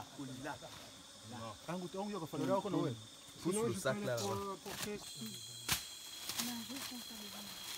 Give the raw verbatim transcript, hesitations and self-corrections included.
là. Colila. Ah, vous avez un falo là, vous avez Pousse le sac là. Non, juste pour ça.